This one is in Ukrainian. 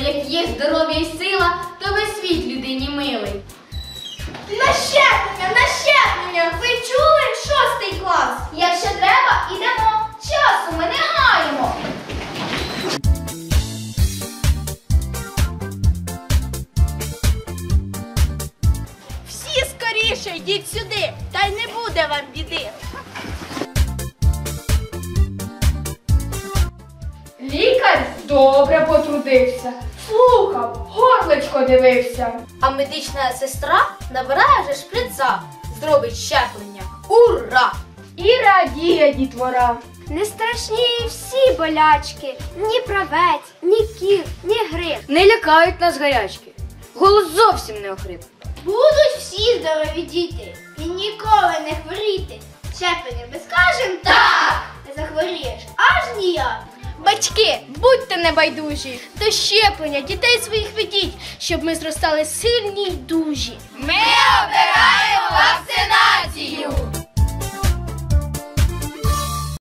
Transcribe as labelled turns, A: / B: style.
A: як є здоров'я і сила, то весь світ людині милий.
B: На щеплення! Ви чули? 6 клас! Якщо треба, ідемо. Часу ми не гаємо.
C: Всі скоріше йдіть сюди, та й не буде вам біди.
D: Лікар добре потрудився, слухав, горлечко дивився.
C: А медична сестра набирає вже шприца, зробить щеплення. Ура!
D: І радіє дітвора.
B: Не страшні всі болячки. Ні правець, ні кір, ні грип.
D: Не лякають нас гарячки. Голос зовсім не охрип.
B: Будуть всі здорові діти. І ніколи не хворіти. Щеплення ми скажем так. Не захворієш аж ніяк.
C: Батьки, будьте небайдужі, до щеплення дітей своїх ведіть, щоб ми зростали сильні й дужі.
A: Ми обираємо вас!